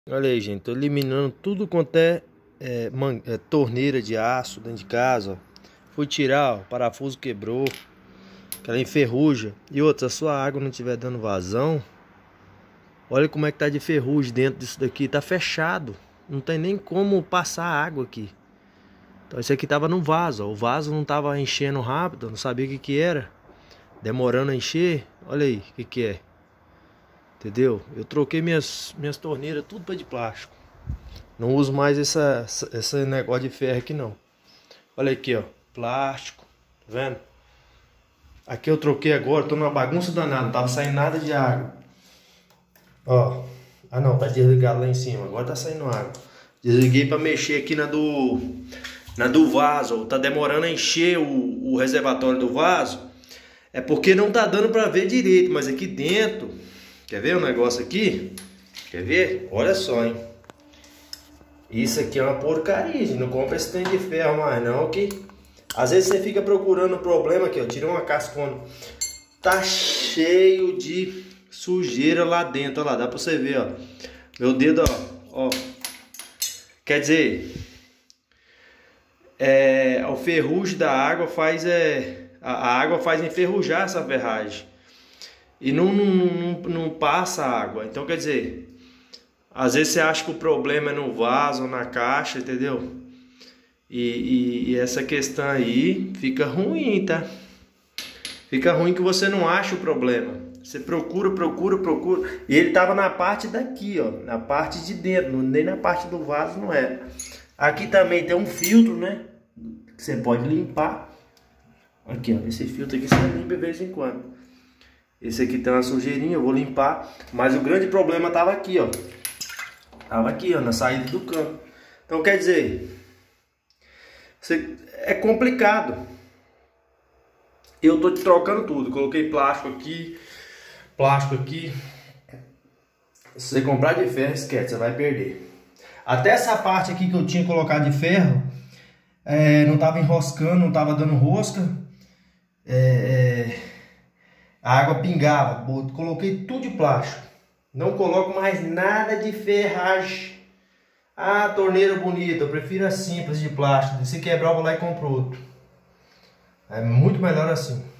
Olha aí, gente, tô eliminando tudo quanto é torneira de aço dentro de casa, ó. Fui tirar, ó, o parafuso quebrou, aquela enferruja. E outra, se a sua água não estiver dando vazão, olha como é que tá de ferrugem dentro disso daqui, tá fechado. Não tem nem como passar água aqui. Então isso aqui tava no vaso, ó. O vaso não tava enchendo rápido, não sabia o que que era. Demorando a encher, olha aí o que que é. Entendeu? Eu troquei minhas torneiras tudo para de plástico. Não uso mais esse negócio de ferro aqui não. Olha aqui, ó. Plástico. Tá vendo? Aqui eu troquei agora. Tô numa bagunça danada. Não tava saindo nada de água. Ó. Ah não, tá desligado lá em cima. Agora tá saindo água. Desliguei para mexer aqui na do vaso. Tá demorando a encher o reservatório do vaso. É porque não tá dando para ver direito. Mas aqui dentro... Quer ver o negócio aqui? Quer ver? Olha só, hein? Isso aqui é uma porcaria, gente. Não compra esse trem de ferro mais não, que às vezes você fica procurando problema aqui, ó. Tira uma cascona. Tá cheio de sujeira lá dentro, ó lá. Dá pra você ver, ó. Meu dedo, ó. Quer dizer, o ferrugem da água faz a água faz enferrujar essa ferragem. E não passa água. Então quer dizer, às vezes você acha que o problema é no vaso ou na caixa, entendeu? E essa questão aí fica ruim, tá? Fica ruim que você não acha o problema. Você procura. E ele tava na parte daqui, ó. Na parte de dentro, nem na parte do vaso não é. Aqui também tem um filtro, né? Que você pode limpar. Aqui, ó. Esse filtro aqui você limpa de vez em quando. Esse aqui tem uma sujeirinha, eu vou limpar. Mas o grande problema tava aqui, ó. Tava aqui, ó, na saída do cano. Então quer dizer, é complicado. Eu tô trocando tudo. Coloquei plástico aqui. Se você comprar de ferro, esquece, você vai perder. Até essa parte aqui que eu tinha colocado de ferro, não tava enroscando, não tava dando rosca. A água pingava. Coloquei tudo de plástico. Não coloco mais nada de ferragem. Ah, torneira bonita. Eu prefiro a simples de plástico. Se quebrar, eu vou lá e compro outro. É muito melhor assim.